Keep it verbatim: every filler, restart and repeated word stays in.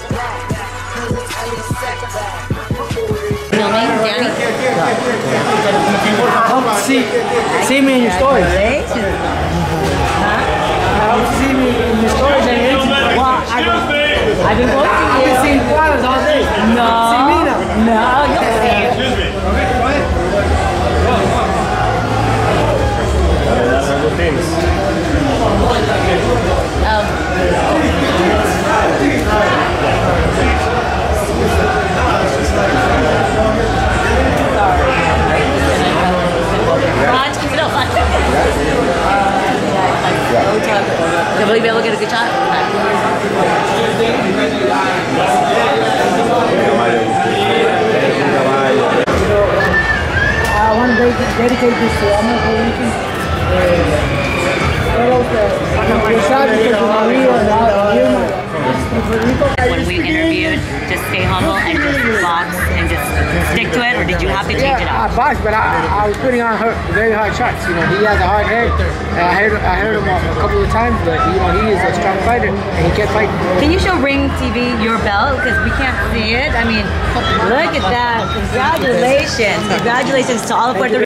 Filming, Danny? I hope to see, see me in your stories. Huh? I hope to see me in your stories and Instagram. Well, I've been, I've been going to I've you. been seeing Cuadras all day. No. See me now. No, you'll see it. Excuse me. Okay, go ahead. That's other things. Um, Ron, keep it up. Can we be able to get a good shot? I want to dedicate this to all my Puerto When we interviewed, just stay humble and just box and just stick to it, or did you have to change yeah, it up? I boxed, but I, I was putting on her very hard shots. You know, he has a hard head. And I heard, I heard him a couple of times, but you know, he is a strong fighter, and he kept fighting. Can you show Ring T V your belt? Because we can't see it. I mean, look at that. Congratulations. Congratulations to all the Puerto